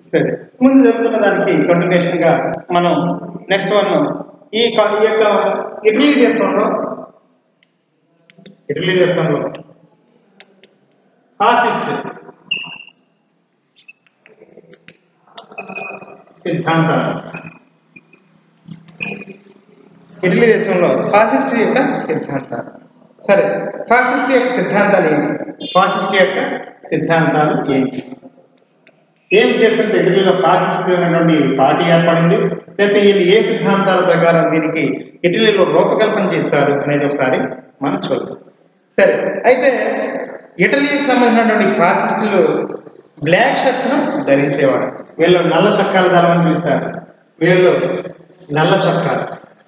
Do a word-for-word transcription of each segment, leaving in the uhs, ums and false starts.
సరే, ముందు జరుగుతున్న దానికి కంటిన్యూషన్ గా మనం నెక్స్ట్ వన్ ఈ యొక్క ఇటలీ దేశంలో ఇటలీ దేశంలో ఫాసిస్ట్ సిద్ధాంతాలు ఇటలీ దేశంలో ఫాసిస్ట్ యొక్క సిద్ధాంతాలు. సరే, ఫాసిస్ట్ యొక్క సిద్ధాంతాలు ఏంటి? ఫాసిస్ట్ యొక్క సిద్ధాంతాలు ఏంటి? ఏ ఉద్దేశంతో ఇటలీలో ఫాసిస్ట్ అనేటువంటి పార్టీ ఏర్పడింది, లేకపోతే వీళ్ళు ఏ సిద్ధాంతాల ప్రకారం దీనికి ఇటలీలో రూపకల్పన చేశారు అనేది ఒకసారి మనం చూద్దాం. సరే, అయితే ఇటలీకి సంబంధించినటువంటి ఫాసిస్టులు బ్లాక్ షర్ట్స్ ను ధరించేవారు. వీళ్ళు నల్ల చొక్కాల దళం అని పిలుస్తారు. వీళ్ళు నల్ల చొక్కాలు,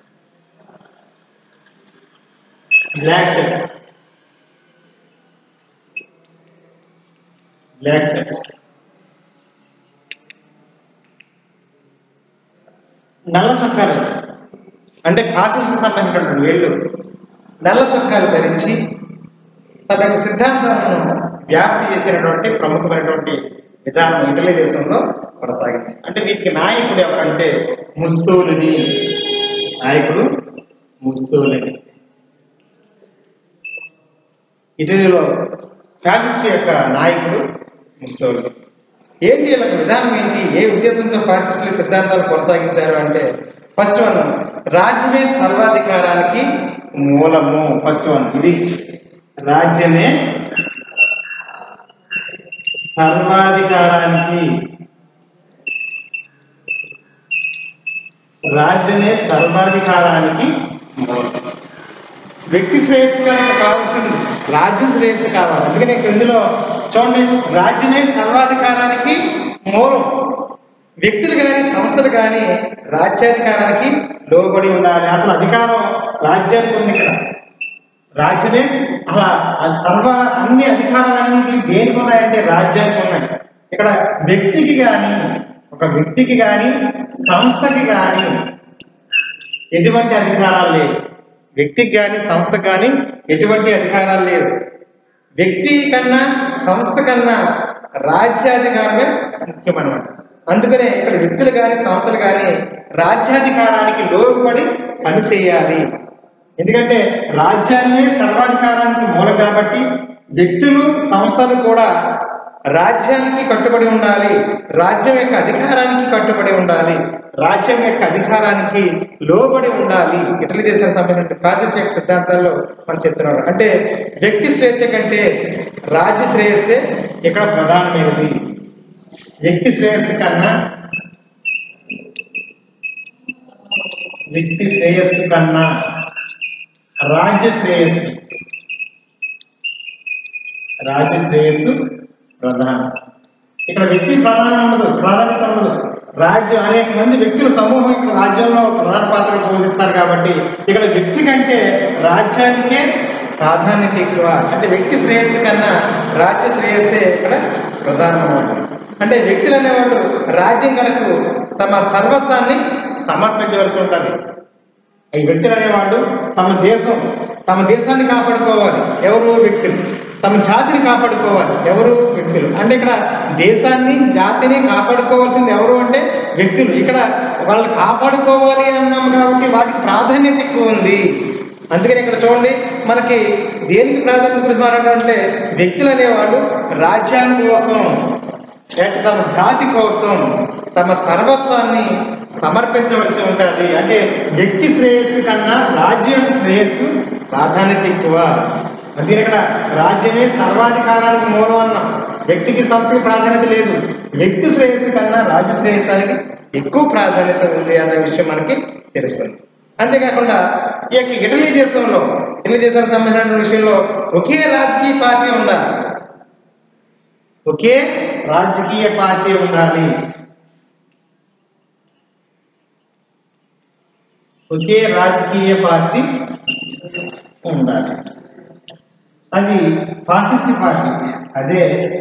బ్లాక్ షర్ట్స్, బ్లాక్ షర్ట్స్ నల్ల చొక్కాలు అంటే ఫాసిస్ట్కి సంబంధించినటువంటి వీళ్ళు నల్ల చొక్కాలు ధరించి తమ యొక్క సిద్ధాంతాలను వ్యాప్తి చేసినటువంటి ప్రముఖమైనటువంటి విధానం ఇటలీ దేశంలో కొనసాగింది. అంటే వీటికి నాయకుడు ఎవరంటే ముస్సోలిని. నాయకుడు ముస్సోలిని. ఇటలీలో ఫ్యాసిస్ట్ యొక్క నాయకుడు ముస్సోలిని. ఏంటి వీళ్ళకి విధానం ఏంటి? ఏ ఉద్దేశంతో ఫాసిస్టుల సిద్ధాంతాలు కొనసాగించారు అంటే ఫస్ట్ వన్ రాజ్యమే సర్వాధికారానికి మూలము. ఫస్ట్ వన్ ఇది రాజ్యమే సర్వాధికారానికి రాజ్యమే సర్వాధికారానికి మూలం. వ్యక్తి శ్రేయస్సు కావాల్సింది, రాజ్యం శ్రేయస్సు కావాలి. అందుకని ఇందులో చూడండి, రాజ్యమే సర్వాధికారానికి మూలం. వ్యక్తులు కానీ సంస్థలు కానీ రాజ్యాధికారానికి లోబడి ఉండాలి. అసలు అధికారం రాజ్యానికి ఉంది. ఇక్కడ రాజ్యమే అలా సర్వ అన్ని అధికారాలన్నింటికి దేనికి ఉన్నాయంటే రాజ్యానికి ఉన్నాయి. ఇక్కడ వ్యక్తికి కానీ ఒక వ్యక్తికి కానీ సంస్థకి కానీ ఎటువంటి అధికారాలు లేవు. వ్యక్తికి కానీ సంస్థకు కానీ ఎటువంటి అధికారాలు లేవు. వ్యక్తి కన్నా సంస్థ కన్నా రాజ్యాధికారమే ముఖ్యమన్నమాట. అందుకనే ఇక్కడ వ్యక్తులు కానీ సంస్థలు కానీ రాజ్యాధికారానికి లోబడి పని చేయాలి. ఎందుకంటే రాజ్యాన్నే సర్వాధికారానికి మూలం కాబట్టి వ్యక్తులు సంస్థలు కూడా రాజ్యానికి కట్టుబడి ఉండాలి. రాజ్యం యొక్క అధికారానికి కట్టుబడి ఉండాలి. రాజ్యం యొక్క అధికారానికి లోబడి ఉండాలి. ఇటలీ దేశానికి సంబంధించిన ఫాసిస్ట్ యొక్క సిద్ధాంతాల్లో మనం చెప్తున్నాడు. అంటే వ్యక్తి స్వేచ్ఛ కంటే రాజ్య శ్రేయస్సే ఇక్కడ ప్రధానమైనది. వ్యక్తి శ్రేయస్సు కన్నా వ్యక్తి శ్రేయస్సు కన్నా రాజ్య శ్రేయస్సు రాజ్య శ్రేయస్సు ప్రధానం. ఇక్కడ వ్యక్తి ప్రాధాన్యం ఉండదు, ప్రాధాన్యత ఉండదు. రాజ్యం అనేక మంది వ్యక్తుల సమూహం ఇక్కడ రాజ్యంలో ప్రధాన పాత్ర పోషిస్తారు కాబట్టి ఇక్కడ వ్యక్తి కంటే రాజ్యానికే ప్రాధాన్యత ఎక్కువ. అంటే వ్యక్తి శ్రేయస్సు కన్నా రాజ్య శ్రేయస్సే ఇక్కడ ప్రధానం అన్నమాట. అంటే వ్యక్తులు అనేవాళ్ళు రాజ్యం కనుక తమ సర్వస్వాన్ని సమర్పించవలసి ఉంటుంది. ఈ వ్యక్తులు అనేవాళ్ళు తమ దేశం తమ దేశాన్ని కాపాడుకోవాలి. ఎవరు? వ్యక్తులు. తమ జాతిని కాపాడుకోవాలి. ఎవరు? వ్యక్తులు. అంటే ఇక్కడ దేశాన్ని జాతిని కాపాడుకోవాల్సింది ఎవరు అంటే వ్యక్తులు. ఇక్కడ వాళ్ళు కాపాడుకోవాలి అన్నాము కాబట్టి వాటికి ప్రాధాన్యత ఎక్కువ ఉంది. అందుకని ఇక్కడ చూడండి, మనకి దేనికి ప్రాధాన్యత గురించి మాట్లాడాలంటే వ్యక్తులు అనేవాళ్ళు రాజ్యాల కోసం లేక తమ జాతి కోసం తమ సర్వస్వాన్ని సమర్పించవలసి ఉంటుంది. అంటే వ్యక్తి శ్రేయస్సు కన్నా రాజ్యం శ్రేయస్సు ప్రాధాన్యత ఎక్కువ. అందుకని ఇక్కడ రాజ్యమే సర్వాధికారానికి మూలం అన్నాం. వ్యక్తికి సంస్థకి ప్రాధాన్యత లేదు. వ్యక్తి శ్రేయస్సు కన్నా రాజ్య శ్రేయస్సానికి ఎక్కువ ప్రాధాన్యత ఉంది అన్న విషయం మనకి తెలుస్తుంది. అంతేకాకుండా ఈ యొక్క ఇటలీ దేశంలో ఇటలీ దేశానికి సంబంధించిన విషయంలో ఒకే రాజకీయ పార్టీ ఉండాలి. ఒకే రాజకీయ పార్టీ ఉండాలి. ఒకే రాజకీయ పార్టీ ఉండాలి. అది ఫాసిస్ట్ పార్టీ. అదే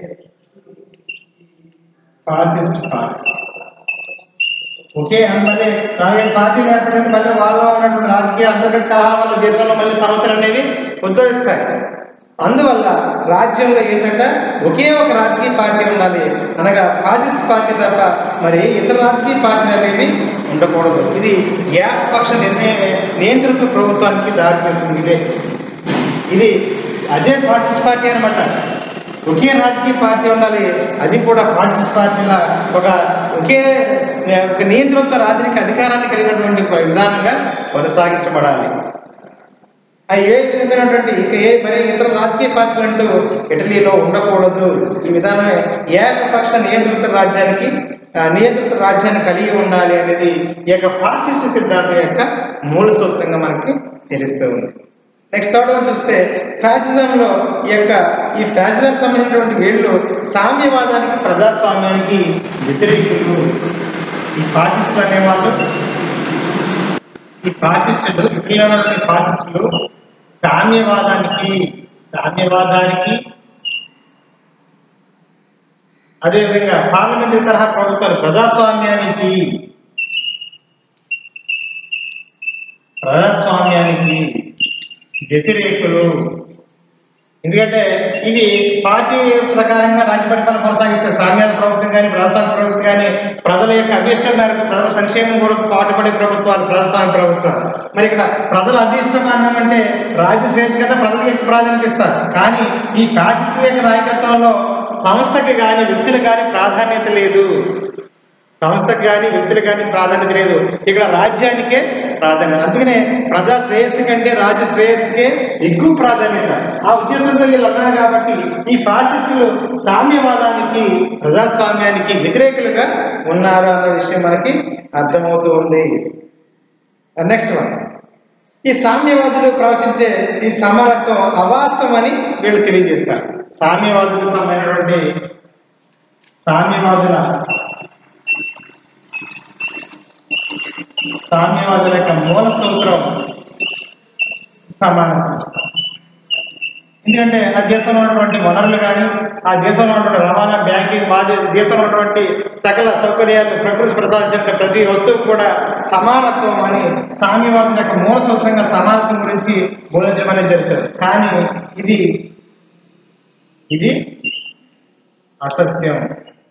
ఫాసిస్ట్ పార్టీ. ఒకే మళ్ళీ నాలుగైదు పార్టీలు ఏర్పడిన మళ్ళీ వాళ్ళలో ఉన్నటువంటి రాజకీయ అంతర్గత కలహాల వల్ల దేశంలో మళ్ళీ సమస్యలు అనేవి ఉద్భవిస్తాయి. అందువల్ల రాజ్యంలో ఏంటంటే ఒకే ఒక రాజకీయ పార్టీ ఉండాలి, అనగా ఫాసిస్ట్ పార్టీ తప్ప మరి ఇతర రాజకీయ పార్టీలు అనేవి ఉండకూడదు. ఇది ఏకపక్ష నిర్ణయ నియంత్రిత ప్రభుత్వానికి దారితీస్తుంది. ఇదే ఇది అదే ఫాసిస్ట్ పార్టీ అనమాట. ఒకే రాజకీయ పార్టీ ఉండాలి, అది కూడా ఫాసిస్ట్ పార్టీల ఒక ఒకే ఒక నియంత్రిత రాజకీయ అధికారాన్ని కలిగినటువంటి విధానంగా కొనసాగించబడాలి. ఏ విధమైనటువంటి ఇక ఏ మరి ఇతర రాజకీయ పార్టీలు అంటూ ఇటలీలో ఉండకూడదు. ఈ విధానమే ఏకపక్ష నియంత్రిత రాజ్యానికి నియంత్రిత రాజ్యాన్ని కలిగి ఉండాలి అనేది ఈ యొక్క ఫాసిస్ట్ సిద్ధాంతం యొక్క మూల సూత్రంగా మనకి తెలుస్తూ ఉంది. నెక్స్ట్ థర్డ్ వన్ చూస్తే ఫ్యాసిజంలో ఈ యొక్క ఈ ఫ్యాసిజం సంబంధించినటువంటి వీళ్ళు సామ్యవాదానికి ప్రజాస్వామ్యానికి వ్యతిరేకులు. ఈ ఫాసిస్టులు అనేవాళ్ళు ఈ ఫాసిస్టులు ఇటలీలో ఫాసిస్టులు సామ్యవాదానికి సామ్యవాదానికి అదేవిధంగా పార్లమెంటరీ తరహా ప్రభుత్వాలు ప్రజాస్వామ్యానికి ప్రజాస్వామ్యానికి వ్యతిరేకులు. ఎందుకంటే ఇవి పార్టీ ప్రకారంగా రాజ్య పరిపాలన కొనసాగిస్తాయి. సామ్యాల ప్రభుత్వం కానీ ప్రజాస్వామ్య ప్రభుత్వం కానీ ప్రజల యొక్క అభీష్టం మేరకు ప్రజల సంక్షేమం కూడా పాటుపడే ప్రభుత్వాలు ప్రజాస్వామ్య ప్రభుత్వాలు. మరి ఇక్కడ ప్రజల అభీష్టం అన్నామంటే రాజ్య శ్రేయస్సు కన్నా ప్రజలకు ఎక్కువ ప్రాధాన్యత ఇస్తారు. కానీ ఈ ఫ్యాసిస్ట్ యొక్క నాయకత్వంలో సంస్థకి కానీ వ్యక్తులకు కానీ ప్రాధాన్యత లేదు. సంస్థకు కానీ వ్యక్తులకు కానీ ప్రాధాన్యత లేదు. ఇక్కడ రాజ్యానికే ప్రాధాన్యత. అందుకనే ప్రజా శ్రేయస్సు కంటే రాజ్య శ్రేయస్సుకే ఎక్కువ ప్రాధాన్యత. ఆ ఉద్దేశంతో వీళ్ళు ఉన్నారు కాబట్టి ఈ ఫాసిస్టులు సామ్యవాదానికి ప్రజాస్వామ్యానికి వ్యతిరేకులుగా ఉన్నారు అన్న విషయం మనకి అర్థమవుతూ ఉంది. నెక్స్ట్ వన్, ఈ సామ్యవాదులు ప్రవచించే ఈ సమానత్వం అవాస్తవం అని వీళ్ళు తెలియజేస్తారు. సామ్యవాదులకు సంబంధించినటువంటి సామ్యవాదుల సామ్యవాదుల యొక్క మూల సూత్రం సమానత్వం. ఎందుకంటే ఆ దేశంలో ఉన్నటువంటి వనరులు కానీ ఆ దేశంలో ఉన్నటువంటి రవాణా, బ్యాంకింగ్, మా దేశంలో ఉన్నటువంటి సకల సౌకర్యాలు ప్రకృతి ప్రసాదించిన ప్రతి వస్తువు కూడా సమానత్వం అని సామ్యవాదుల యొక్క మూల సూత్రంగా సమానత్వం గురించి బోధించడం అనేది జరుగుతుంది. కానీ ఇది ఇది అసత్యం,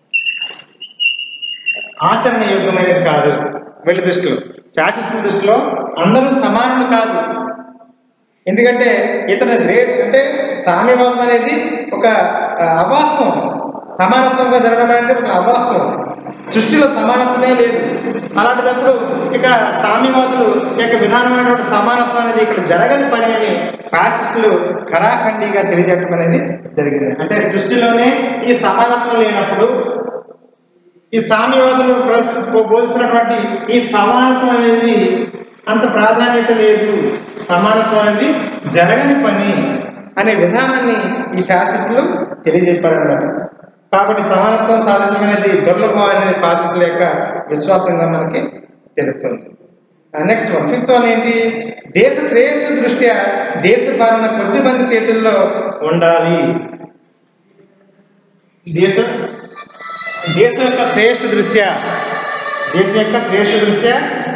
ఆచరణ యోగ్యమైనది కాదు. వీళ్ళ దృష్టిలో, ఫ్యాసిస్ట్ దృష్టిలో అందరూ సమానులు కాదు. ఎందుకంటే ఇతర ద్రే అంటే సామ్యవాదం అనేది ఒక అవాస్తవం. సమానత్వంగా జరగడం అంటే ఒక అవాస్తవం. సృష్టిలో సమానత్వమే లేదు. అలాంటిదప్పుడు ఇక్కడ సామ్యవాదులు యొక్క విధానమైనటువంటి సమానత్వం అనేది ఇక్కడ జరగని పని అని ఫ్యాసిస్టులు ఖరాఖండిగా తెలియజేయడం అనేది జరిగింది. అంటే సృష్టిలోనే ఈ సమానత్వం లేనప్పుడు ఈ సామ్యవాదులు బోధిస్తున్నటువంటి ఈ సమానత్వం అనేది అంత ప్రాధాన్యత లేదు, సమానత్వం అనేది జరగని పని అనే విధానాన్ని ఈ ఫ్యాసిస్టులు తెలియజెప్పారన్నమాట. కాబట్టి సమానత్వం సాధించడం అనేది దుర్లభం అనేది ఫ్యాసిస్టుల యొక్క విశ్వాసంగా మనకి తెలుస్తుంది. నెక్స్ట్ వన్, ఫిఫ్త్ వన్ ఏంటి? దేశ శ్రేయస్సు దృష్ట్యా దేశ పాలన కొద్ది మంది చేతుల్లో ఉండాలి. దేశ దేశం యొక్క శ్రేష్ఠ దృష్ట్యా దేశం యొక్క శ్రేష్ఠ దృష్ట్యా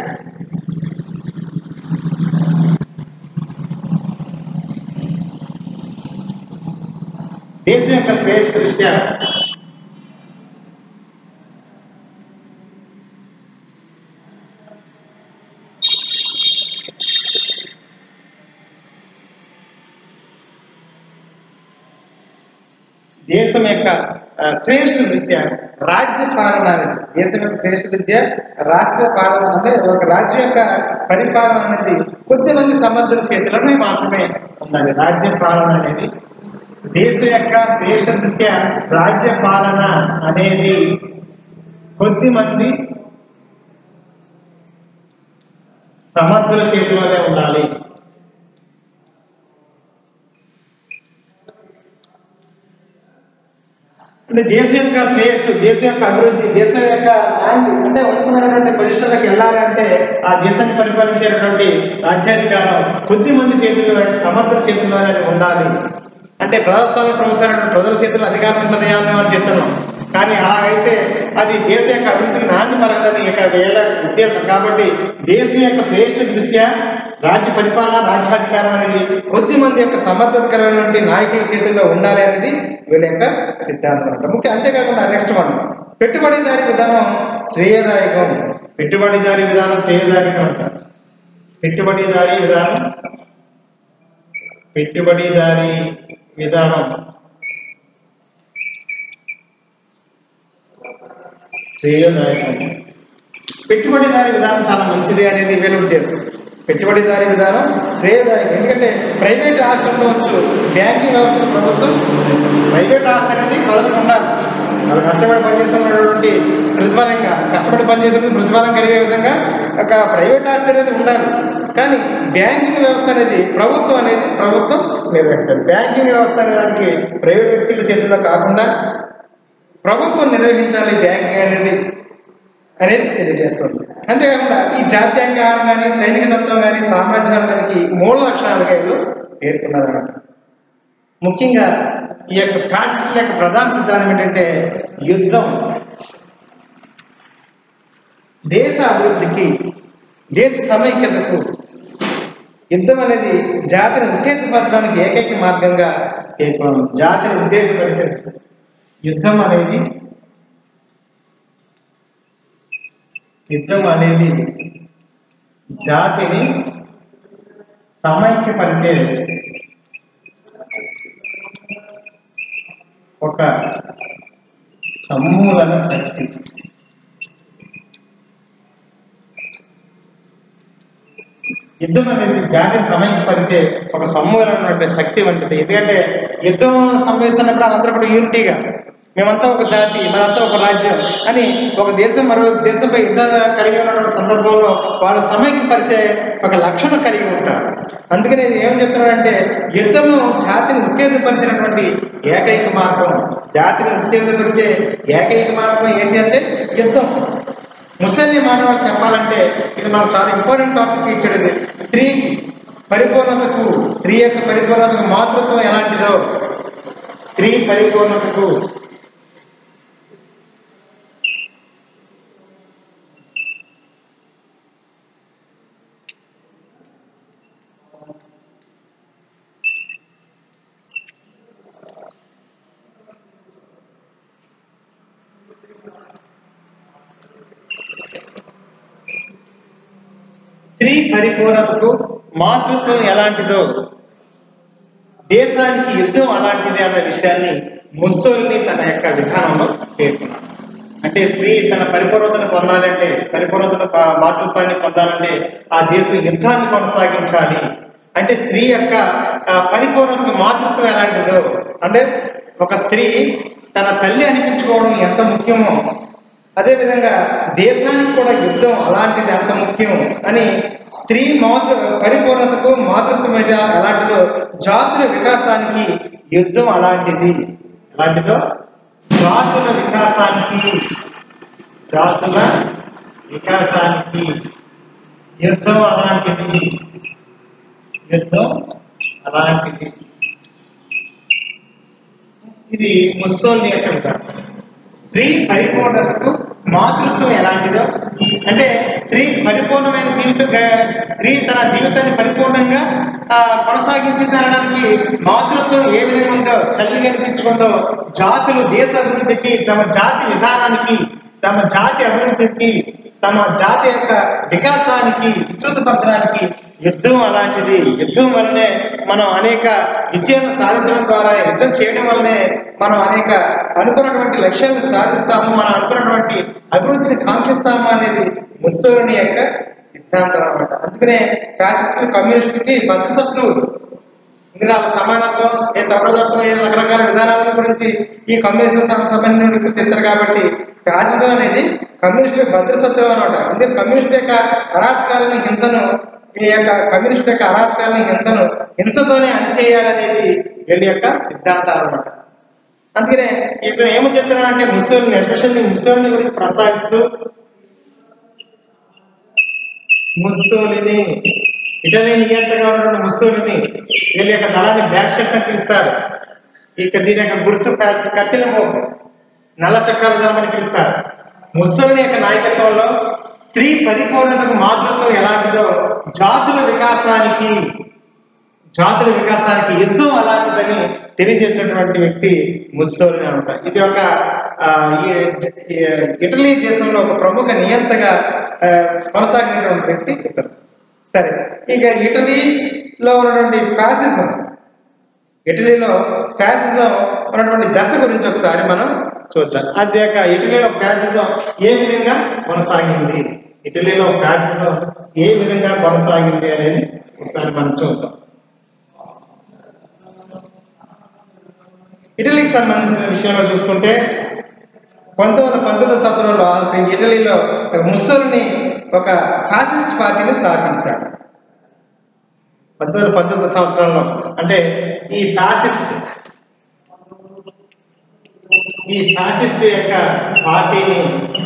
దేశం యొక్క శ్రేష్ఠ దృష్ట్యా దేశం యొక్క శ్రేష్ఠ దృష్ట్యా రాజ్య పాలన అనేది దేశం యొక్క శ్రేష్ఠ దృష్ట్యా రాష్ట్ర పాలన అంటే ఒక రాజ్యం యొక్క పరిపాలన అనేది కొద్ది మంది సమర్థుల చేతులనే మాత్రమే ఉండాలి. రాజ్య పాలన అనేది దేశం యొక్క శ్రేష్ఠ దృష్ట్యా రాజ్య పాలన అనేది కొద్ది మంది సమర్థుల చేతిలోనే ఉండాలి. అంటే దేశం యొక్క శ్రేయస్సు, దేశం యొక్క అభివృద్ధి, దేశం యొక్క ల్యాండ్ అంటే ఉన్నతమైనటువంటి పొజిషన్లకు వెళ్ళాలంటే ఆ దేశాన్ని పరిపాలించేటటువంటి రాజ్యాధికారం కొద్ది మంది చేతుల్లో, సమర్థుల చేతుల్లోనే అది ఉండాలి. అంటే ప్రజాస్వామ్య ప్రభుత్వం ప్రజల చేతుల్లో అధికారం ఉంటుంది అని మనం చెప్తున్నాం. కానీ అలాగైతే అది దేశం యొక్క అభివృద్ధికి నాంది కలగదని ఇక వేళ ఉద్దేశం. కాబట్టి దేశం యొక్క శ్రేష్ఠ దృష్ట్యా రాజ్య పరిపాలన రాజ్యాధికారం అనేది కొద్ది మంది యొక్క సమర్థతకరమైనటువంటి నాయకుల చేతుల్లో ఉండాలి అనేది వీళ్ళ యొక్క సిద్ధాంతం అంట. ముఖ్య అంతేకాకుండా నెక్స్ట్ వన్ పెట్టుబడిదారి విధానం శ్రేయదాయకం. పెట్టుబడిదారి విధానం శ్రేయదాయకం అంట. పెట్టుబడిదారి విధానం పెట్టుబడిదారి విధానం శ్రేయదాయకం. పెట్టుబడిదారి విధానం చాలా మంచిది అనేది వీళ్ళ ఉద్దేశం. పెట్టుబడిదారి విధానం శ్రేయదాయకం. ఎందుకంటే ప్రైవేట్ ఆస్తి ఉండవచ్చు, బ్యాంకింగ్ వ్యవస్థను ప్రభుత్వం ప్రైవేట్ ఆస్తి అనేది ప్రజలకు ఉండాలి. వాళ్ళు కష్టపడి పనిచేస్తున్నటువంటి ప్రతిఫలంగా కష్టపడి పనిచేసిన ప్రతిఫలం కలిగే విధంగా ఒక ప్రైవేట్ ఆస్తి అనేది ఉండాలి. కానీ బ్యాంకింగ్ వ్యవస్థ అనేది ప్రభుత్వం అనేది ప్రభుత్వం నిర్వహించాలి. బ్యాంకింగ్ వ్యవస్థ అనేది ప్రైవేట్ వ్యక్తుల చేతుల్లో కాకుండా ప్రభుత్వం నిర్వహించాలి బ్యాంకింగ్ అనేది అనేది తెలియజేస్తుంది. అంతేకాకుండా ఈ జాత్యాంగారం కానీ సైనిక తత్వం కానీ సామ్రాజ్యానికి మూల లక్షణాలుగా వీళ్ళు పేర్కొన్నారన్నమాట. ముఖ్యంగా ఈ యొక్క ఫ్యాసిస్టుల యొక్క ప్రధాన సిద్ధాంతం ఏంటంటే యుద్ధం దేశ అభివృద్ధికి, దేశ సమైక్యతకు యుద్ధం అనేది జాతిని ఉత్తేజపరచడానికి ఏకైక మార్గంగా పేర్కొన్నాం. జాతిని ఉత్తేజపరిచే యుద్ధం అనేది యుద్ధం అనేది జాతిని సమైక్యపరిచే ఒక సమూలన శక్తి. యుద్ధం అనేది జాతిని సమైక్యపరిచే ఒక సమూలమైనటువంటి శక్తి వంటిది. ఎందుకంటే యుద్ధం సంభవిస్తున్నప్పుడు అందరూ కూడా యూనిటీగా మేమంతా ఒక జాతి, మనంతా ఒక రాజ్యం అని ఒక దేశం మరో దేశంపై యుద్ధం కలిగి ఉన్నటువంటి సందర్భంలో వాళ్ళు సమైక్యపరిచే ఒక లక్షణం కలిగి ఉంటారు. అందుకని నేను ఏం చెప్తున్నానంటే యుద్ధము జాతిని ఉత్తేజపరిచినటువంటి ఏకైక మార్గం, జాతిని ఉత్తేజపరిచే ఏకైక మార్గం ఏంటి అంటే యుద్ధం. ముసలి మానవాళ్ళు చెప్పాలంటే ఇది మనకు చాలా ఇంపార్టెంట్ టాపిక్ ఇచ్చేది. స్త్రీకి పరిపూర్ణతకు, స్త్రీ యొక్క పరిపూర్ణతకు మాతృత్వం ఎలాంటిదో, స్త్రీ పరిపూర్ణతకు స్త్రీ పరిపూర్ణతకు మాతృత్వం ఎలాంటిదో, దేశానికి యుద్ధం అలాంటిది అన్న విషయాన్ని ముస్సోలిని తన యొక్క విధానంలో పేర్కొన్నాడు. అంటే స్త్రీ తన పరిపూర్ణతను పొందాలంటే, పరిపూర్ణతను మాతృత్వాన్ని పొందాలంటే ఆ దేశం యుద్ధాన్ని కొనసాగించాలి. అంటే స్త్రీ యొక్క పరిపూర్ణతకు మాతృత్వం ఎలాంటిదో, అంటే ఒక స్త్రీ తన తల్లి అనిపించుకోవడం ఎంత ముఖ్యమో అదేవిధంగా దేశానికి కూడా యుద్ధం అలాంటిది అంత ముఖ్యం అని, స్త్రీ మాతృ పరిపూర్ణతకు మాతృత్వం ఎలాంటిదో జాతుల వికాసానికి యుద్ధం అలాంటిది. ఎలాంటిదో జాతుల వికాసానికి జాతుల వికాసానికి యుద్ధం అలాంటిది. యుద్ధం అలాంటిది. ఇది ముస్సోలిని యొక్క విధానం. స్త్రీ పరిపూర్ణతకు మాతృత్వం ఎలాంటిదో, అంటే స్త్రీ పరిపూర్ణమైన జీవితం, స్త్రీ తన జీవితాన్ని పరిపూర్ణంగా కొనసాగించింది అనడానికి మాతృత్వం ఏ విధంగా ఉందో, తల్లి కనిపించుకుందో, జాతులు దేశ అభివృద్ధికి, తమ జాతి విధానానికి, తమ జాతి అభివృద్ధికి, తమ జాతి యొక్క వికాసానికి విస్తృతపరచడానికి యుద్ధం అలాంటిది. యుద్ధం వల్లనే మనం అనేక విజయాలను సాధించడం ద్వారా, యుద్ధం చేయడం వల్లనే మనం అనేక అనుకున్నటువంటి లక్ష్యాలను సాధిస్తాము, మనం అనుకున్నటువంటి అభివృద్ధిని కాంక్షిస్తాము అనేది ముస్సోలిని యొక్క సిద్ధాంతం అన్నమాట. అందుకనే ఫ్యాసిస్టు కమ్యూనిస్టుకి భద్రశత్రువులు. ఇంకా వాళ్ళ సమానత్వం, ఏ సౌరదత్వం, ఏ రకరకాల విధానాల గురించి ఈ కమ్యూనిస్ట్ సంబంధించిన తింటారు కాబట్టి ఫ్యాసిజం అనేది కమ్యూనిస్టు భద్రశత్రువు అనమాట. అందుకే కమ్యూనిస్ట్ యొక్క అరాచకాలని, హింసను, ఈ యొక్క కమ్యూనిస్ట్ యొక్క అరాచకాలని, హింసను హింసతోనే అణిచేయాలనేది వీళ్ళ యొక్క సిద్ధాంతాలు అనమాట. అందుకనే ఇతను ఏమో చెప్తున్నాడంటే ముస్సోలిని, ఎస్పెషల్లీ ముస్సోలిని గురించి ప్రస్తావిస్తూ, ముస్సోలిని ఇటలీ నియంత్రణగా ఉన్నటువంటి ముస్సోలిని వీళ్ళ యొక్క దళాన్ని బ్లాక్ షర్ట్స్ అని పిలుస్తారు. ఇక దీని యొక్క గుర్తు కట్టిన మోపు, నల్ల చక్రాల దళం అని పిలుస్తారు. ముస్సోలిని యొక్క నాయకత్వంలో స్త్రీ పరిపూర్ణతకు మాతృత్వం ఎలాంటిదో జాతుల వికాసానికి జాతుల వికాసానికి యుద్ధం అలాంటిదని తెలియజేసినటువంటి వ్యక్తి ముస్సోలిని అనమాట. ఇది ఒక ఇటలీ దేశంలో ఒక ప్రముఖ నియంతగా కొనసాగినటువంటి వ్యక్తి ఇతను. సరే, ఇక ఇటలీలో ఉన్నటువంటి ఫ్యాసిజం ఇటలీలో ఫ్యాసిజం ఉన్నటువంటి దశ గురించి ఒకసారి మనం చూద్దాం. అది యొక్క ఇటలీలో ఫ్యాసిజం ఏ విధంగా కొనసాగింది ఇటలీలో ఫ్యాసిజం ఏ విధంగా కొనసాగింది అనేది ఒకసారి మనం చూద్దాం. ఇటలీకి సంబంధించిన విషయంలో చూసుకుంటే పంతొమ్మిది వందల పంతొమ్మిది సంవత్సరంలో ఇటలీలో ముస్సోలిని ఒక ఫ్యాసిస్ట్ పార్టీని స్థాపించాడు. పంతొమ్మిది వందల పంతొమ్మిది సంవత్సరంలో అంటే ఈ ఫ్యాసిస్ట్ ఈ ఫ్యాసిస్ట్ యొక్క పార్టీని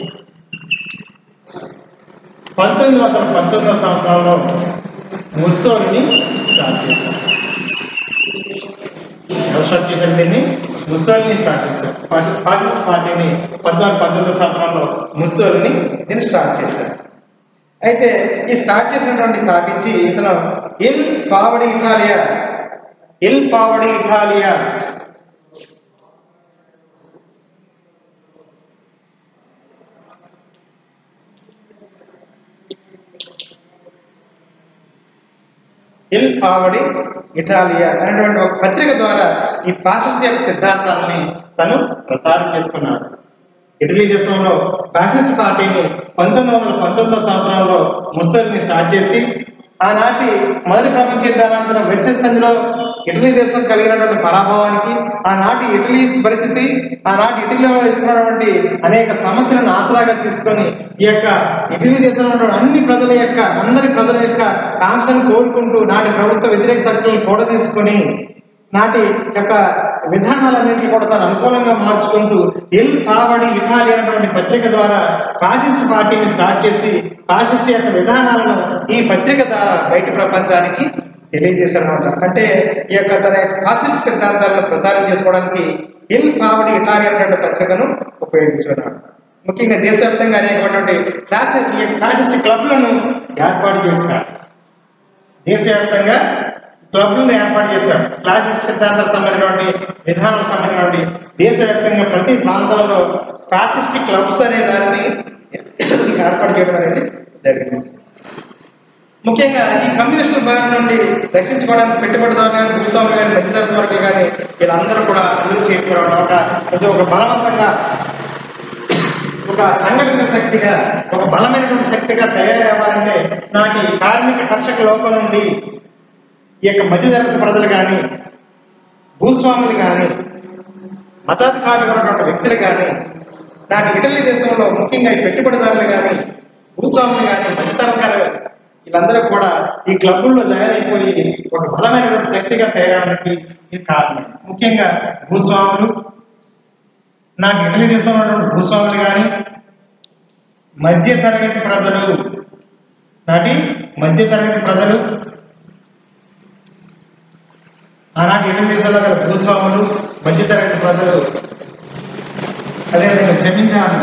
పంతొమ్మిది వందల పంతొమ్మిదవ సంవత్సరంలో ముస్సోలిని స్టార్ట్ చేశారు. ఎవరు స్టార్ట్ చేశారు? దీన్ని ముస్సోలిని స్టార్ట్ చేశారు. ఫాసిస్ట్ పార్టీని పంతొమ్మిది వందల పంతొమ్మిదవ సంవత్సరంలో ముస్సోలిని దీన్ని స్టార్ట్ చేశారు. అయితే ఈ స్టార్ట్ చేసినటువంటి స్థాపించి ఇతను ఇల్ పావడి ఇటాలియా ఇల్ పావడి ఇటాలియా ఇల్ పావడి ఇటాలియా అనేటువంటి ఒక పత్రిక ద్వారా ఈ ఫాసిస్ట్ యొక్క సిద్ధాంతాలని తను ప్రసారం చేసుకున్నాడు. ఇటలీ దేశంలో ఫ్యాసిస్ట్ పార్టీని పంతొమ్మిది వందల పంతొమ్మిదవ సంవత్సరంలో ముస్సోలిని స్టార్ట్ చేసి ఆనాటి మొదటి ప్రపంచ యుద్ధానంతరం వెస్టెస్ సంధిలో ఇటలీ దేశం కలిగినటువంటి పరాభవానికి ఆనాటి ఇటలీ పరిస్థితి ఆనాటి ఇటలీలో ఎదుర్కొన్నటువంటి అనేక సమస్యలను ఆసరాగా తీసుకొని ఈ యొక్క ఇటలీ దేశంలో అన్ని ప్రజల యొక్క అందరి ప్రజల యొక్క కాంక్షను కోరుకుంటూ నాటి ప్రభుత్వ వ్యతిరేక శక్తులను కూడా తీసుకొని నాటి యొక్క విధానాలన్నింటినీ కూడా తను అనుకూలంగా మార్చుకుంటూ ఇల్ పావడి ఇటాలియా అనేటువంటి పత్రిక ద్వారా ఫాసిస్ట్ పార్టీని స్టార్ట్ చేసి ఫాసిస్ట్ యొక్క విధానాలను ఈ పత్రిక ద్వారా బయట ప్రపంచానికి తెలియజేశారన్నమాట. అంటే ఈ యొక్క తన యొక్క ఫాసిస్ట్ సిద్ధాంతాలను ప్రచారం చేసుకోవడానికి ఇల్ పావడి ఇటాలియా అనేటువంటి పత్రికను ఉపయోగించుకున్నాడు. ముఖ్యంగా దేశవ్యాప్తంగా అనేకటువంటి క్లాసి ఈ ఫాసిస్ట్ క్లబ్లను ఏర్పాటు చేశారు. దేశవ్యాప్తంగా క్లబ్లను ఏర్పాటు చేశారు. క్లాసిస్ట్ సిద్ధాంతాలకు సంబంధించినటువంటి విధానాలకు సంబంధించినటువంటి దేశవ్యాప్తంగా ప్రతి ప్రాంతంలో ఫాసిస్ట్ క్లబ్స్ అనే దాన్ని ఏర్పాటు చేయడం అనేది జరిగింది. ముఖ్యంగా ఈ కమ్యూనిస్టుల బారి నుండి రక్షించుకోవడానికి పెట్టుబడిదారులు కానీ భూస్వాములు కానీ మధ్యతరగతి వర్గాలు కానీ వీళ్ళందరూ కూడా అందరూ చేరుకోవడం ఒక ఒక బలవంతంగా ఒక సంఘటిత శక్తిగా ఒక బలమైనటువంటి శక్తిగా తయారవ్వాలంటే నాటి కార్మిక కర్షక లోకం నుండి ఈ యొక్క మధ్యతరగతి ప్రజలు కానీ భూస్వాములు కానీ మతాధికారులు ఉన్నటువంటి వ్యక్తులు కానీ నాటి ఇటలీ దేశంలో ముఖ్యంగా ఈ పెట్టుబడిదారులు కానీ భూస్వాములు కానీ మధ్యతరగతి వీళ్ళందరూ కూడా ఈ క్లబ్బుల్లో తయారైపోయి ఒక బలమైనటువంటి శక్తిగా తయారవడానికి ఇది కారణం. ముఖ్యంగా భూస్వాములు నాటి ఇటలీ దేశంలో ఉన్నటువంటి భూస్వాములు కానీ మధ్యతరగతి ప్రజలు నాటి మధ్యతరగతి ప్రజలు ఆనాటి ఇటలీ దేశంలో గల భూస్వాములు మధ్యతరగతి ప్రజలు అదేవిధంగా జమీందారులు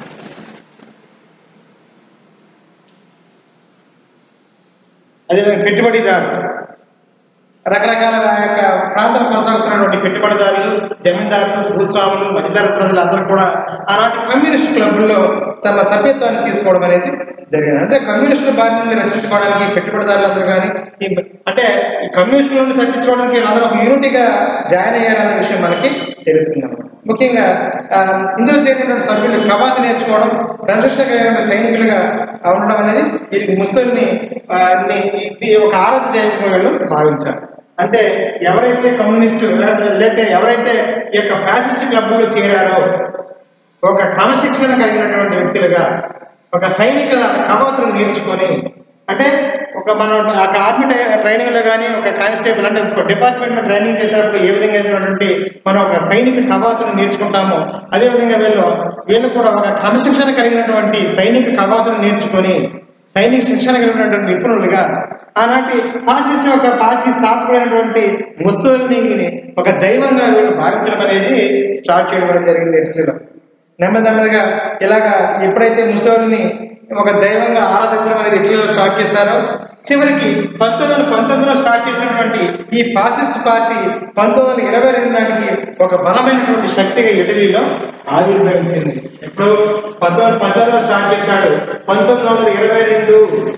అదేవిధంగా పెట్టుబడిదారులు రకరకాల ఆ యొక్క ప్రాంతాలు కొనసాగుతున్నటువంటి పెట్టుబడిదారులు జమీందారులు భూస్వాములు మధ్యతరగతి ప్రజలు అందరూ కూడా ఆనాటి కమ్యూనిస్ట్ క్లబ్లో తమ సభ్యత్వాన్ని తీసుకోవడం అనేది జరిగింది. అంటే కమ్యూనిస్టుల బారి నుండి రక్షించుకోవడానికి పెట్టుబడిదారులందరూ కానీ అంటే ఈ కమ్యూనిస్టుల నుండి తప్పించుకోవడానికి వీళ్ళందరూ ఒక యూనిటీగా జాయిన్ అయ్యారనే విషయం మనకి తెలుస్తుంది అన్నమాట. ముఖ్యంగా ఇందులో చేరినటువంటి సభ్యులు కవాతు నేర్చుకోవడం రణశిక్షణ సైనికులుగా ఉండడం అనేది వీరికి ముస్లింని ఇది ఒక ఆరాధ్య దైవంగా వీళ్ళు భావించారు. అంటే ఎవరైతే కమ్యూనిస్టు లేకపోతే ఎవరైతే ఈ యొక్క ఫ్యాసిస్ట్ క్లబ్లో చేరారో ఒక క్రమశిక్షణ కలిగినటువంటి వ్యక్తులుగా ఒక సైనిక కవాతులు నేర్చుకొని అంటే ఒక మనం ఒక ఆర్మీ ట్రైనింగ్లో కానీ ఒక కానిస్టేబుల్ అంటే ఒక డిపార్ట్మెంట్లో ట్రైనింగ్ చేసేటప్పుడు ఏ విధంగా అయినటువంటి మనం ఒక సైనిక కవాతును నేర్చుకుంటామో అదేవిధంగా వీళ్ళు వీళ్ళు కూడా ఒక క్రమశిక్షణ కలిగినటువంటి సైనిక కవాతును నేర్చుకొని సైనిక శిక్షణ కలిగినటువంటి నిపుణులుగా ఆనాటి ఫాసిస్ట్ యొక్క పార్టీ స్థాపకులైనటువంటి ముస్సోలినీని ఒక దైవంగా వీళ్ళు భావించడం అనేది స్టార్ట్ చేయడం జరిగింది ఇటలీలో. నెమ్మది నెమ్మదిగా ఇలాగా ఎప్పుడైతే ముస్సోలిని ఒక దైవంగా ఆరాధించడం అనేది ఇటలీలో స్టార్ట్ చేశారో చివరికి పంతొమ్మిది వందల పంతొమ్మిదిలో స్టార్ట్ చేసినటువంటి ఈ ఫాసిస్ట్ పార్టీ పంతొమ్మిది వందల ఇరవై రెండు నాటికి ఒక బలమైనటువంటి శక్తిగా ఇటలీలో ఆవిర్భవించింది. ఎప్పుడు పంతొమ్మిది వందల పంతొమ్మిదిలో స్టార్ట్ చేశాడు, పంతొమ్మిది వందల ఇరవై రెండు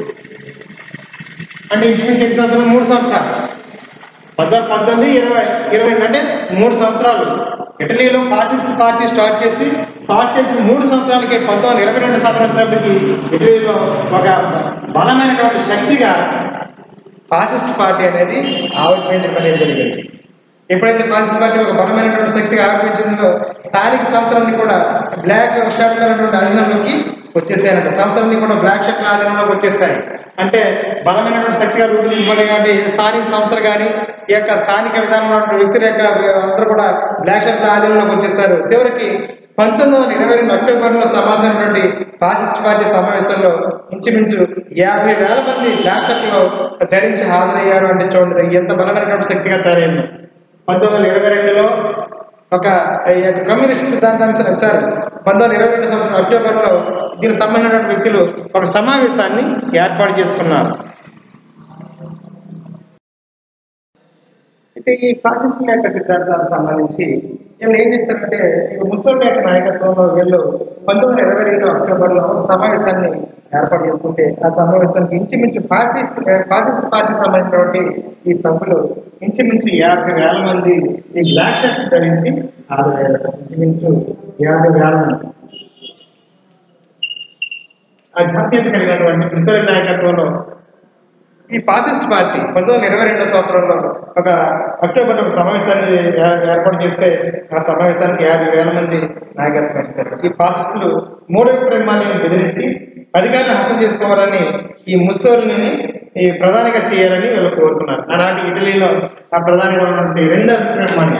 అంటే ఇంచుమించు ఎన్ని సంవత్సరాలు? మూడు సంవత్సరాలు. పంతొమ్మిది పంతొమ్మిది ఇరవై ఇరవై అంటే మూడు సంవత్సరాలు ఇటలీలో ఫాసిస్ట్ పార్టీ స్టార్ట్ చేసి స్టార్ట్ చేసి మూడు సంవత్సరాలకి పంతొమ్మిది వందల ఇరవై రెండు సంవత్సరాలకి ఇటలీలో ఒక బలమైనటువంటి శక్తిగా ఫాసిస్ట్ పార్టీ అనేది ఆవిర్భవించడం అనేది జరిగింది. ఎప్పుడైతే ఫాసిస్ట్ పార్టీ ఒక బలమైనటువంటి శక్తిగా ఆవిర్భవించిందో స్థానిక సంస్థలన్నీ కూడా బ్లాక్ షర్ట్ల అధీనంలోకి వచ్చేసాయంట. సంస్థలన్నీ కూడా బ్లాక్ షర్ట్ల ఆధీనంలోకి వచ్చేసాయి. అంటే బలమైనటువంటి శక్తిగా రూపొందించబడి స్థానిక సంస్థలు కానీ ఈ యొక్క స్థానిక విధానంలో వ్యక్తుల యొక్క అందరూ కూడా బ్లాక్ షర్ట్ల ఆధీనంలోకి వచ్చేస్తారు. చివరికి పంతొమ్మిది వందల ఇరవై రెండు అక్టోబర్లో సమావేశమైనటువంటి ఫాసిస్ట్ పార్టీ సమావేశంలో ఇంచుమించు యాభై వేల మంది బ్లాక్ షర్ట్లు ధరించి హాజరయ్యారు. అంటే చూడండి ఎంత బలమైనటువంటి శక్తిగా తయారైంది. పంతొమ్మిది వందల ఇరవై రెండులో ఒక కమ్యూనిస్ట్ సిద్ధాంతాన్ని సార్ పంతొమ్మిది వందల ఇరవై రెండు సంవత్సరం అక్టోబర్లో దీనికి సంబంధించినటువంటి వ్యక్తులు ఒక సమావేశాన్ని ఏర్పాటు చేసుకున్నారు. అయితే ఈ ఫాసిస్ట్ యొక్క సిద్ధాంతాలకు సంబంధించి వీళ్ళు ఏం చేస్తారంటే ముస్సోలినీ యొక్క నాయకత్వంలో వీళ్ళు పంతొమ్మిది వందల ఇరవై రెండు అక్టోబర్లో ఒక సమావేశాన్ని ఏర్పాటు చేసుకుంటే ఆ సమావేశానికి ఇంచుమించు ఫాసిస్ట్ ఫాసిస్ట్ పార్టీకి సంబంధించినటువంటి ఈ సభ్యులు ఇంచుమించు యాభై వేల మంది ఈ బ్లాక్ షర్ట్స్ ధరించి హాజరయ్యారు. ఇంచుమించు యాభై వేల మంది ఆ జాతీయత కలిగినటువంటి ముస్సోలినీ నాయకత్వంలో ఈ ఫాసిస్ట్ పార్టీ పంతొమ్మిది వందల ఇరవై రెండో సంవత్సరంలో ఒక అక్టోబర్లో ఒక సమావేశాన్ని ఏర్పాటు చేస్తే ఆ సమావేశానికి యాభై వేల మంది నాయకత్వం వహిస్తారు. ఈ ఫాసిస్టులు మూడవ ప్రేమాలను బెదిరించి అధికారులను హస్తం చేసుకోవాలని ఈ ముస్సోలినీని ఈ ప్రధానిగా చేయాలని వీళ్ళు కోరుకున్నారు. ఆనాటి ఇటలీలో ఆ ప్రధానిగా ఉన్నటువంటి రెండవ ప్రేమాన్ని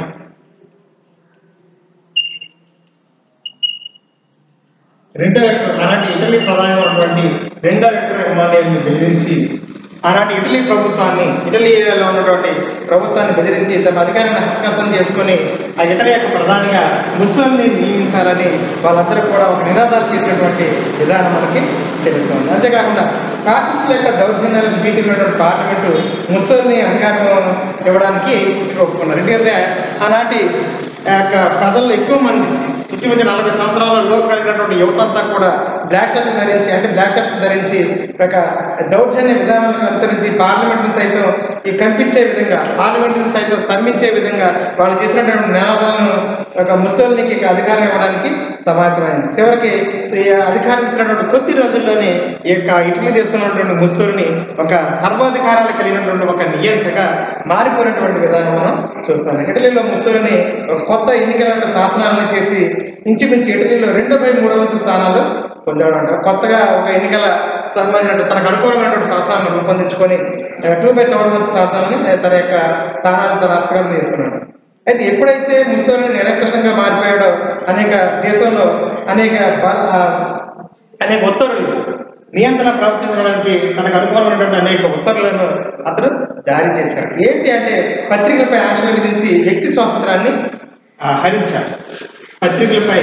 రెండవ ఆనాటి ఇటలీ ప్రధానిగా ఉన్నటువంటి రెండవ ప్రేమాన్ని బెదిరించి ఆనాటి ఇటలీ ప్రభుత్వాన్ని ఇటలీలో ఉన్నటువంటి ప్రభుత్వాన్ని బెదిరించి తమ అధికారాన్ని హస్తగతం చేసుకుని ఆ ఇటలీ యొక్క ప్రధానిగా ముస్సోలినీ నియమించాలని వాళ్ళందరూ కూడా ఒక నినాదాలు చేసినటువంటి విధానం మనకి తెలుస్తుంది. అంతేకాకుండా ఫాసిస్టుల యొక్క దౌర్జన్యాలకు భీతిమైనటువంటి పార్లమెంటు ముస్సోలినీ అధికారం ఇవ్వడానికి ఒప్పుకున్నారు. ఎందుకంటే ఆనాటి యొక్క ప్రజల్లో ఎక్కువ మంది ఇంచుమించు నలభై సంవత్సరాల లోపు కలిగినటువంటి యువతంతా కూడా బ్లాక్ షర్ట్స్ ధరించి అంటే బ్లాక్ షర్ట్స్ ధరించి ఒక దౌర్జన్య విధానాలను అనుసరించి పార్లమెంట్ని సైతం ఈ కనిపించే విధంగా పార్లమెంట్ని సైతం స్తంభించే విధంగా వాళ్ళు చేసినటువంటి నినాదాలను ఒక ముస్సోలినీకి అధికారం ఇవ్వడానికి సమాయత్తమైంది. చివరికి ఈ అధికారం ఇచ్చినటువంటి కొద్ది రోజుల్లోనే ఈ యొక్క ఇటలీ దేశంలో ఉన్నటువంటి ముస్సోలినీ ఒక సర్వాధికారాలు కలిగినటువంటి ఒక నియంత్రగా మారిపోయినటువంటి విధానం మనం చూస్తాం. ఇటలీలో ముస్సోలినీ ఒక కొత్త ఎన్నికల శాసనాలను చేసి ఇంచుమించు ఇటలీలో రెండు బై మూడో వంతు స్థానాలు పొందాడంట. కొత్తగా ఒక ఎన్నికల సంబంధించిన తనకు అనుకూలమైనటువంటి శాసనాలను రూపొందించుకొని టూ బై థర్డ్ వంతు శాసనాన్ని తన యొక్క స్థానాలను తన హస్తగతం చేసుకున్నాడు. అయితే ఎప్పుడైతే ముస్సోలినీ నిరంకుశంగా మారిపోయాడో అనేక దేశంలో అనేక అనేక ఉత్తర్వులు నియంత్రణ ప్రవర్తించడానికి తనకు అనుకూలమైనటువంటి అనేక ఉత్తర్వులను అతను జారీ చేశాడు. ఏంటి అంటే పత్రికలపై ఆంక్షలు విధించి వ్యక్తి స్వాతంత్రాన్ని హరించాడు. పత్రికలపై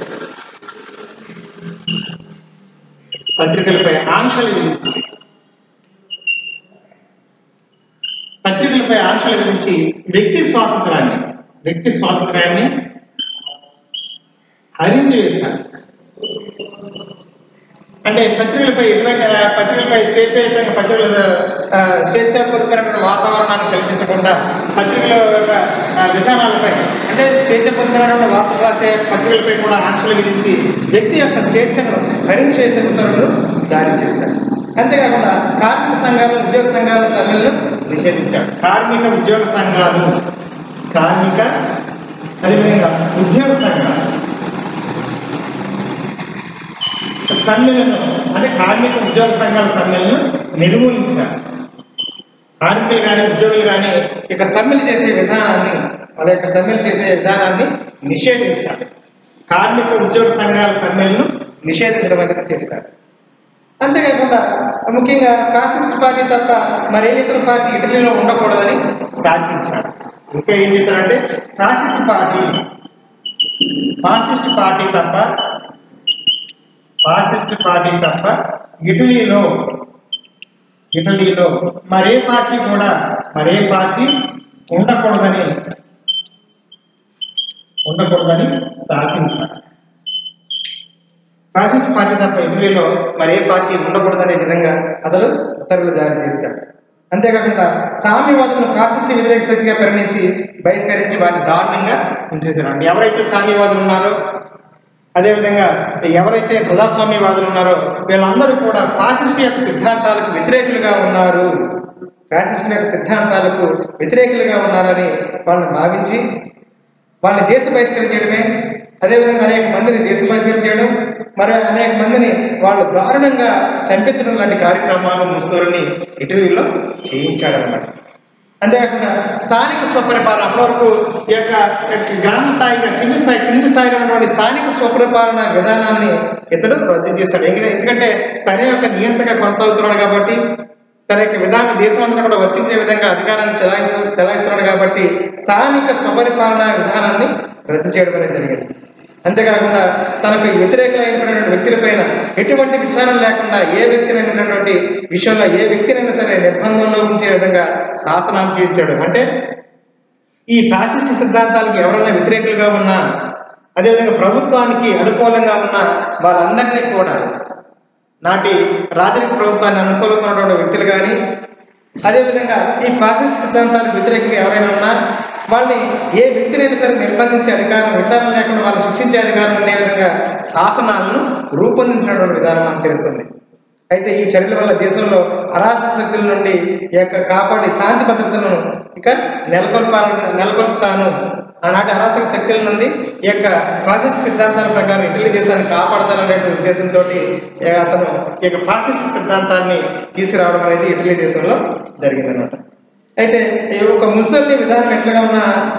పత్రికలపై ఆంక్షలు విధించి పత్రికలపై ఆంక్షలు విధించి వ్యక్తి స్వాతంత్రాన్ని వ్యక్తి స్వాతంత్రాన్ని హరించి వేశాడు. అంటే పత్రికలపై ఎటువంటి పత్రికలపై స్వేచ్ఛాయుతంగా పత్రికల స్వేచ్ఛాపూర్వకమైన వాతావరణాన్ని కల్పించకుండా పత్రికల యొక్క విధానాలపై అంటే స్వేచ్ఛాపూర్వకమైన వార్త రాసే పత్రికలపై కూడా ఆంక్షలు విధించి వ్యక్తి యొక్క స్వేచ్ఛను హరించేసే ఉత్తర్వులు జారీ చేశారు. అంతేకాకుండా కార్మిక సంఘాలు ఉద్యోగ సంఘాల సమ్మెలను నిషేధించాడు. కార్మిక ఉద్యోగ సంఘాలు కార్మిక అదేవిధంగా ఉద్యోగ సంఘాలు సమ్మెలను అంటే కార్మిక ఉద్యోగ సంఘాల సమ్మెలను నిర్మూలించారు. కార్మికులు కానీ ఉద్యోగులు కానీ ఇక సమ్మెలు చేసే విధానాన్ని వాళ్ళ యొక్క సమ్మెలు చేసే విధానాన్ని నిషేధించారు. కార్మిక ఉద్యోగ సంఘాల సమ్మెలను నిషేధించడం అనేది చేశారు. అంతేకాకుండా ముఖ్యంగా ఫాసిస్ట్ పార్టీ తప్ప మరే ఇతర పార్టీ ఇటలీలో ఉండకూడదని శాసించారు. ఇంకా ఏం చేశారంటే ఫాసిస్ట్ పార్టీ ఫాసిస్ట్ పార్టీ తప్ప ఫాసిస్ట్ పార్టీ తప్ప ఇటలీలో ఇటలీలో మరే పార్టీ కూడా మరే పార్టీ ఉండకూడదని ఉండకూడదని శాసించారు. ఫ్యాసిస్ట్ పార్టీ తప్ప ఇటలీలో మరే పార్టీ ఉండకూడదనే విధంగా అతను ఉత్తర్వులు జారీ చేశాడు. అంతేకాకుండా సామ్యవాదులను ఫ్యాసిస్ట్ వ్యతిరేక శక్తిగా పరిగణించి బహిష్కరించి వారిని దారుణంగా ఉంచేసాడు. ఎవరైతే సామ్యవాదులు ఉన్నారో, అదేవిధంగా ఎవరైతే ప్రజాస్వామ్యవాదులు ఉన్నారో వీళ్ళందరూ కూడా ఫ్యాసిస్ట్ యొక్క సిద్ధాంతాలకు వ్యతిరేకులుగా ఉన్నారు, ఫ్యాసిస్ట్ యొక్క సిద్ధాంతాలకు వ్యతిరేకులుగా ఉన్నారని వాళ్ళని భావించి వాళ్ళని దేశ బహిష్కరణ చేయడమే, అదేవిధంగా అనేక మందిని దేశ బహిష్కరణ చేయడం, మరి అనేక మందిని వాళ్ళు దారుణంగా చంపించడం లాంటి కార్యక్రమాలు ముస్సోలిని ఇటలీలో చేయించాడనమాట. అంతేకాకుండా స్థానిక స్వపరిపాలన అప్పటివరకు ఈ యొక్క గ్రామ స్థాయిగా కింది స్థాయి కింది స్థాయిలో ఉన్నటువంటి స్థానిక స్వపరిపాలన విధానాన్ని ఇతడు రద్దు చేశాడు. ఎందుకంటే తన యొక్క నియంతగా కొనసాగుతున్నాడు కాబట్టి, తన యొక్క విధానం దేశం అంతా కూడా వర్తించే విధంగా అధికారాన్ని చెలాయించ చెలాయిస్తున్నాడు కాబట్టి స్థానిక స్వపరిపాలన విధానాన్ని రద్దు చేయడం అనేది జరిగింది. అంతేకాకుండా తనకు వ్యతిరేకులైనటువంటి వ్యక్తులపైన ఎటువంటి విచారణ లేకుండా ఏ వ్యక్తినైనటువంటి విషయంలో ఏ వ్యక్తినైనా సరే నిర్బంధంలో ఉంచే విధంగా శాసనాలు చేయించాడు. అంటే ఈ ఫ్యాసిస్ట్ సిద్ధాంతాలకు ఎవరైనా వ్యతిరేకులుగా ఉన్నా, అదేవిధంగా ప్రభుత్వానికి అనుకూలంగా ఉన్న వాళ్ళందరినీ కూడా, నాటి రాజకీయ ప్రభుత్వాన్ని అనుకూలంగా ఉన్నటువంటి వ్యక్తులు కానీ, అదేవిధంగా ఈ ఫ్యాసిస్ట్ సిద్ధాంతాలకు వ్యతిరేకంగా ఎవరైనా ఉన్నా వాళ్ళని ఏ వ్యక్తినైనా సరే నిర్బంధించే అధికారం, విచారణ లేకుండా వాళ్ళని శిక్షించే అధికారం ఉండే విధంగా శాసనాలను రూపొందించినటువంటి విధానం మనకు తెలుస్తుంది. అయితే ఈ చర్యల వల్ల దేశంలో అరాచక శక్తుల నుండి ఈ యొక్క కాపాడి శాంతి భద్రతలను ఇక నెలకొల్పాలను నెలకొల్పుతాను ఆనాటి అరాచక శక్తుల నుండి ఈ యొక్క ఫ్యాసిస్ట్ సిద్ధాంతాల ప్రకారం ఇటలీ దేశాన్ని కాపాడతాననే ఉద్దేశంతో అతను ఈ యొక్క ఫ్యాసిస్ట్ సిద్ధాంతాన్ని తీసుకురావడం అనేది ఇటలీ దేశంలో జరిగిందనమాట. అయితే ఈ యొక్క ముస్సోలిని విధానం ఎట్లుగా ఉన్న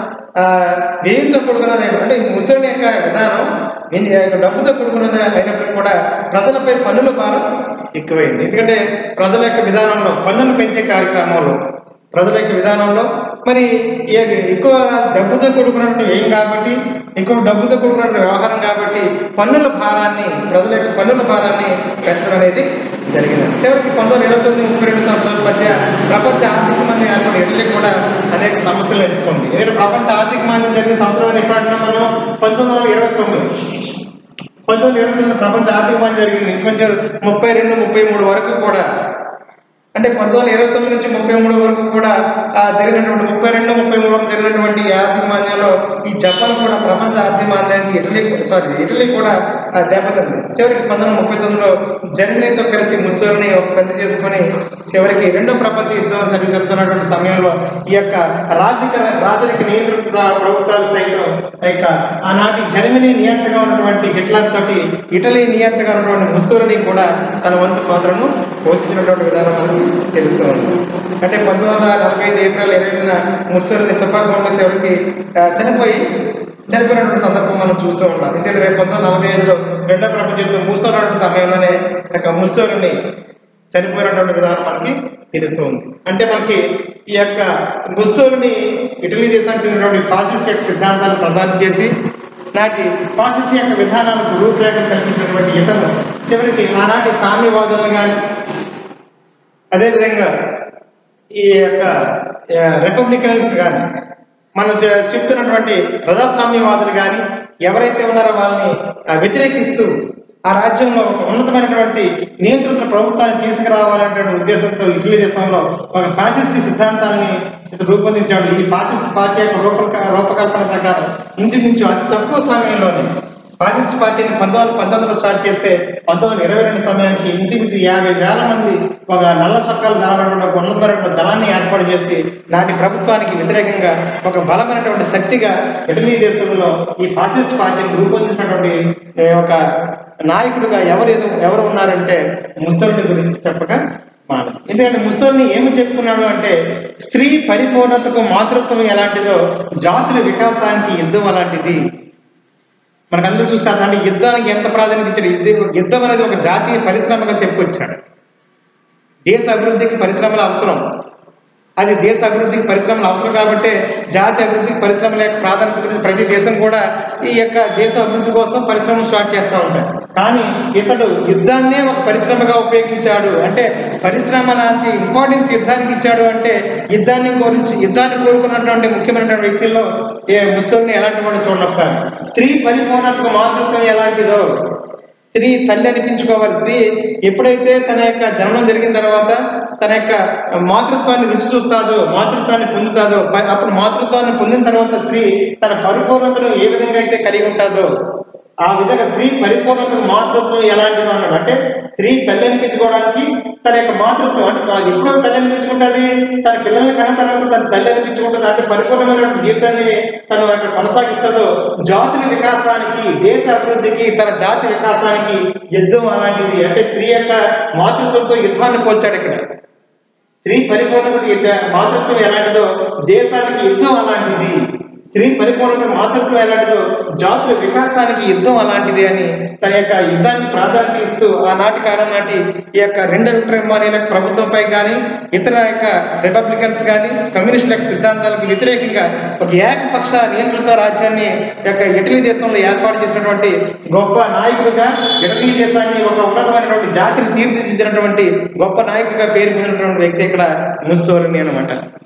వ్యయంతో కూడుకున్నది అంటే ఈ ముస్సోలిని యొక్క విధానం డబ్బుతో కూడుకున్నది అయినప్పటికీ కూడా ప్రజలపై పన్నుల భారం ఎక్కువైంది. ఎందుకంటే ప్రజల యొక్క విధానంలో పన్నులు పెంచే కార్యక్రమంలో ప్రజల యొక్క విధానంలో మరి ఎక్కువ డబ్బుతో కూడుకున్నటువంటి వ్యయం కాబట్టి, ఎక్కువ డబ్బుతో కూడుకున్న వ్యవహారం కాబట్టి పన్నుల భారాన్ని ప్రజల యొక్క పన్నుల భారాన్ని పెంచడం అనేది జరిగింది. చివరికి పంతొమ్మిది ఇరవై తొమ్మిది ముప్పై రెండు సంవత్సరాల మధ్య ప్రపంచ ఆర్థిక మంది ఏర్పడి ఇటలీ కూడా అనేక సమస్యలు ఎదుర్కొంది. ఎందుకంటే ప్రపంచ ఆర్థిక మంది జరిగిన సంవత్సరం ఎప్పుడు అంటున్నాం మనం? పంతొమ్మిది వందల ఇరవై తొమ్మిది పంతొమ్మిది ఇరవై తొమ్మిది ప్రపంచ ఆర్థిక మంది జరిగింది. ఇంచుమించు ముప్పై రెండు ముప్పై మూడు వరకు కూడా, అంటే పంతొమ్మిది వందల ఇరవై తొమ్మిది నుంచి ముప్పై మూడు వరకు కూడా జరిగినటువంటి ముప్పై రెండు ముప్పై మూడు వరకు జరిగినటువంటి ఆర్థిక మాంద్యంలో ఈ జపాన్ కూడా ప్రపంచ ఆర్థిక మాంద్యానికి ఇటలీ సారీ ఇటలీ కూడా దెబ్బతింది. చివరికి పంతొమ్మిది వందల ముప్పై తొమ్మిదిలో జర్మనీతో కలిసి ముస్సోలిని ఒక సంధి చేసుకుని చివరికి రెండో ప్రపంచ యుద్ధం సరి జరుగుతున్నటువంటి సమయంలో ఈ యొక్క రాజకీయ రాజరిక నియంత్రణ ప్రభుత్వాలు సైతం ఇక ఆనాటి జర్మనీ నియంత్రణగా ఉన్నటువంటి హిట్లర్ తోటి ఇటలీ నియంత్రణగా ఉన్నటువంటి ముస్సోలిని కూడా తన వంతు పాత్రను పోషించినటువంటి విధానం మనకి తెలుస్తూ ఉంది. అంటే పంతొమ్మిది వందల నలభై ఐదు ఏప్రిల్ ఇరవై ఎనిమిదిన ముస్సోలిని తుపాకీ బాంబుల చివరికి చనిపోయి చనిపోయినటువంటి సందర్భం మనం చూస్తూ ఉంటాం. ఎందుకంటే రేపు పంతొమ్మిది నలభై ఐదులో రెండో ప్రపంచ యుద్ధం ముగిస్తున్నటువంటి సమయంలోనే యొక్క ముస్సోలిని చనిపోయినటువంటి విధానం మనకి తెలుస్తూ ఉంది. అంటే మనకి ఈ యొక్క ముస్సోలిని ఇటలీ దేశానికి చెందినటువంటి ఫాసిస్ట్ యొక్క సిద్ధాంతాలను ప్రచారం చేసి నాటి ఫాసిస్ట్ యొక్క విధానాలకు రూపురేఖలు కల్పించినటువంటి ఇతను చివరికి ఆనాటి సామ్యవాదులను కానీ, అదేవిధంగా ఈ యొక్క రిపబ్లికన్స్ కానీ, మనం చెప్తున్నటువంటి ప్రజాస్వామ్యవాదులు కానీ ఎవరైతే ఉన్నారో వాళ్ళని వ్యతిరేకిస్తూ ఆ రాజ్యంలో ఒక ఉన్నతమైనటువంటి నియంత్రణ ప్రభుత్వాన్ని తీసుకురావాలనేటువంటి ఉద్దేశంతో ఇటలీ దేశంలో ఒక ఫ్యాసిస్ట్ సిద్ధాంతాన్ని రూపొందించాడు. ఈ ఫ్యాసిస్ట్ పార్టీ యొక్క రూప రూపకల్పన ప్రకారం ఇంచుమించు అతి తక్కువ సమయంలోనే ఫ్యాసిస్ట్ పార్టీని పంతొమ్మిది వందల పంతొమ్మిదిలో స్టార్ట్ చేస్తే పంతొమ్మిది వందల ఇరవై రెండు సమయానికి ఇంచుమించు యాభై వేల మంది ఒక నల్ల చొక్కాలు ధరమైనటువంటి ఒక ఉన్నతమైనటువంటి దళాన్ని ఏర్పాటు చేసి నాటి ప్రభుత్వానికి వ్యతిరేకంగా ఒక బలమైనటువంటి శక్తిగా ఇటలీ దేశంలో ఈ ఫ్యాసిస్ట్ పార్టీని రూపొందించినటువంటి ఒక నాయకుడిగా ఎవరు ఎవరు ఉన్నారంటే ముస్సోలిని గురించి చెప్పగా మాట. ఎందుకంటే ముస్సోలిని ఏమి చెప్పుకున్నాడు అంటే స్త్రీ పరిపూర్ణతకు మాతృత్వం ఎలాంటిదో జాతుల వికాసానికి యుద్ధం అలాంటిది. మనకు అందరూ చూస్తే దాన్ని యుద్ధానికి ఎంత ప్రాధాన్యత ఇచ్చాడు. యుద్ధం యుద్ధం అనేది ఒక జాతీయ పరిశ్రమగా చెప్పుకొచ్చాడు. దేశ అభివృద్ధికి పరిశ్రమలు అవసరం, అది దేశ అభివృద్ధికి పరిశ్రమలు అవసరం కాబట్టి జాతీయ అభివృద్ధికి పరిశ్రమల యొక్క ప్రాధాన్యత ప్రతి దేశం కూడా ఈ యొక్క దేశ అభివృద్ధి కోసం పరిశ్రమలు స్టార్ట్ చేస్తూ ఉంటాయి. కానీ ఇతడు యుద్ధాన్నే ఒక పరిశ్రమగా ఉపయోగించాడు. అంటే పరిశ్రమ లాంటి ఇంపార్టెన్స్ యుద్ధానికి ఇచ్చాడు. అంటే యుద్ధాన్ని గురించి యుద్ధాన్ని కోరుకున్నటువంటి ముఖ్యమైనటువంటి వ్యక్తుల్లో ఏ ముస్లింని ఎలాంటి వాడు చూడండి ఒకసారి. స్త్రీ పరిపూర్ణతకు మాతృత్వం ఎలాంటిదో, స్త్రీ తల్లి అనిపించుకోవాలి. స్త్రీ ఎప్పుడైతే తన యొక్క జన్మం జరిగిన తర్వాత తన యొక్క మాతృత్వాన్ని రుచి చూస్తాదో, మాతృత్వాన్ని పొందుతాదో, అప్పుడు మాతృత్వాన్ని పొందిన తర్వాత స్త్రీ తన పరిపూర్ణతను ఏ విధంగా అయితే కలిగి ఉంటుందో ఆ విధంగా స్త్రీ పరిపూర్ణతను మాతృత్వం ఎలాంటిదో అన్నాడు. అంటే స్త్రీ తల్లి అనిపించుకోవడానికి తన యొక్క మాతృత్వం అంటే ఎప్పుడో తల్లి అనిపించుకుంటుంది, తన పిల్లల్ని కన్న తర్వాత తన తల్లి అనిపించుకుంటుంది. అంటే పరిపూర్ణమైన జీవితాన్ని తను అక్కడ కొనసాగిస్తుందో, జాతుల వికాసానికి, దేశ అభివృద్ధికి, తన జాతి వికాసానికి యుద్ధం అలాంటిది. అంటే స్త్రీ యొక్క మాతృత్వంతో యుద్ధాన్ని పోల్చాడు ఇక్కడ. స్త్రీ పరిపూర్ణతకు యుద్ధ మాతృత్వం ఎలాంటిదో దేశానికి యుద్ధం అలాంటిది. స్త్రీ పరిపూర్ణత మాతృత్వం ఎలాంటిదో జాతుల వికాసానికి యుద్ధం అలాంటిది అని తన యొక్క యుద్ధానికి ప్రాధాన్యత ఇస్తూ ఆనాటి కాలం నాటి ఈ యొక్క రెండో విక్రమార్యుల ప్రభుత్వంపై కానీ ఇతర యొక్క రిపబ్లికన్స్ కానీ కమ్యూనిస్టుల యొక్క సిద్ధాంతాలకు వ్యతిరేకంగా ఒక ఏకపక్ష నియంత్రిత రాజ్యాన్ని యొక్క ఇటలీ దేశంలో ఏర్పాటు చేసినటువంటి గొప్ప నాయకుడిగా, ఇటలీ దేశాన్ని ఒక ఉన్నతమైనటువంటి జాతిని తీర్చిదిద్దినటువంటి గొప్ప నాయకుడిగా పేరు పొందినటువంటి వ్యక్తి ఇక్కడ ముస్సోలిని అనమాట.